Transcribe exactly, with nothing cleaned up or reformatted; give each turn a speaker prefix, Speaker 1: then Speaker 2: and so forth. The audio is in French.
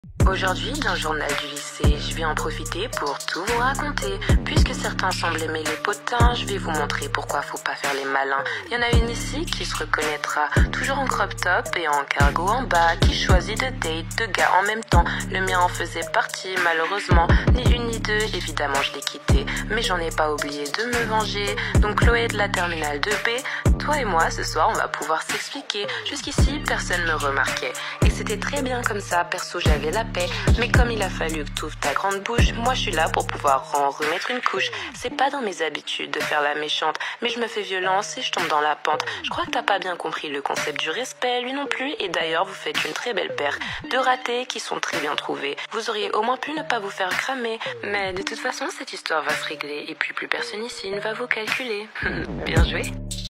Speaker 1: Aujourd'hui, dans le journal du lycée, je vais en profiter pour tout vous raconter. Puisque certains semblent aimer les potins, je vais vous montrer pourquoi faut pas faire les malins. Il y en a une ici qui se reconnaîtra, toujours en crop top et en cargo en bas, qui choisit de date deux gars en même temps. Le mien en faisait partie, malheureusement. Ni une ni deux, évidemment je l'ai quitté. Mais j'en ai pas oublié de me venger. Donc Chloé de la terminale deux B, toi et moi, ce soir, on va pouvoir s'expliquer. Jusqu'ici, personne me remarquait. Et c'était très bien comme ça, perso j'avais la paix. Mais comme il a fallu que tu ouvres ta grande bouche, moi je suis là pour pouvoir en remettre une couche. C'est pas dans mes habitudes de faire la méchante, mais je me fais violence et je tombe dans la pente. Je crois que t'as pas bien compris le concept du respect, lui non plus. Et d'ailleurs, vous faites une très belle paire. Deux ratés qui sont très bien trouvés. Vous auriez au moins pu ne pas vous faire cramer. Mais de toute façon, cette histoire va se régler. Et puis plus personne ici ne va vous calculer. Bien joué.